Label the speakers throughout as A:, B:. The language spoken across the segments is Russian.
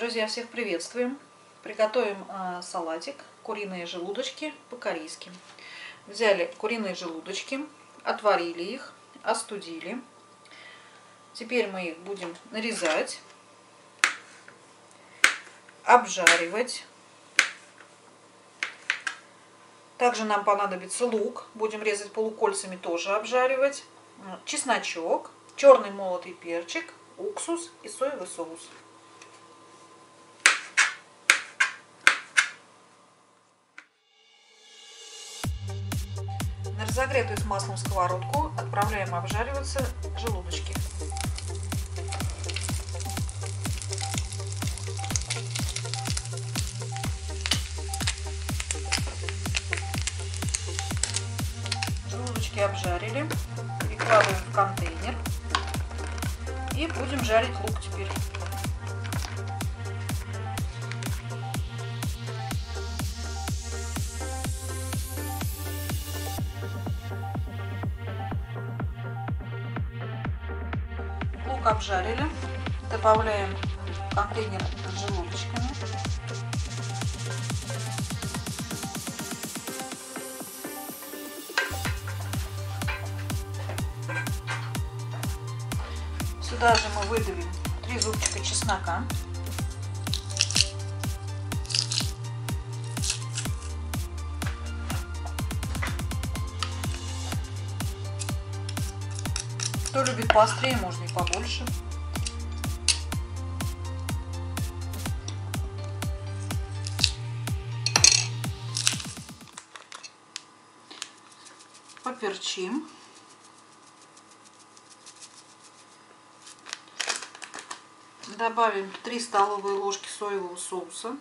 A: Друзья, всех приветствуем! Приготовим салатик куриные желудочки по-корейски. Взяли куриные желудочки, отварили их, остудили. Теперь мы их будем нарезать, обжаривать. Также нам понадобится лук, будем резать полукольцами, тоже обжаривать. Чесночок, черный молотый перчик, уксус и соевый соус. На разогретую с маслом сковородку отправляем обжариваться желудочки. Желудочки обжарили, перекладываем в контейнер и будем жарить лук теперь. Лук обжарили, добавляем контейнер с желудочками. Сюда же мы выдавим 3 зубчика чеснока. Кто любит поострее, можно и побольше. Поперчим. Добавим 3 столовые ложки соевого соуса.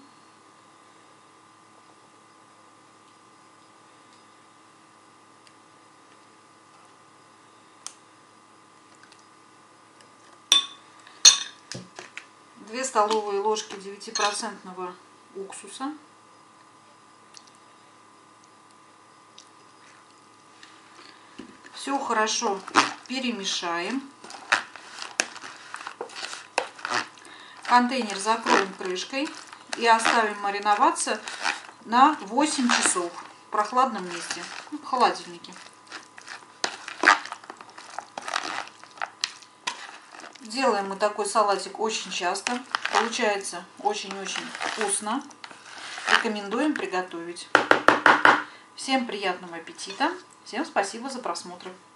A: Две столовые ложки 9% уксуса. Все хорошо перемешаем. Контейнер закроем крышкой и оставим мариноваться на 8 часов в прохладном месте, в холодильнике. Делаем мы такой салатик очень часто. Получается очень-очень вкусно. Рекомендуем приготовить. Всем приятного аппетита. Всем спасибо за просмотр.